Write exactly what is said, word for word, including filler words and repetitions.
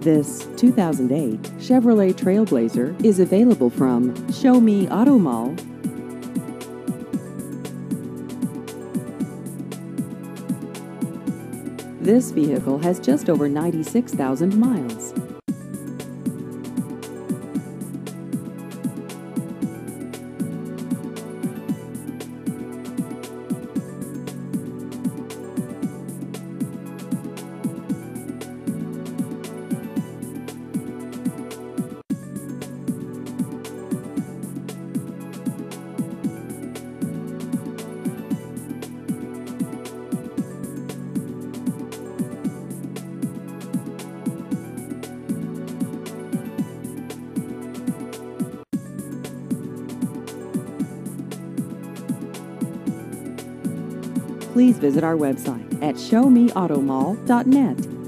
This two thousand eight Chevrolet TrailBlazer is available from Show Me Auto Mall. This vehicle has just over ninety-six thousand miles. Please visit our website at show me auto mall dot net.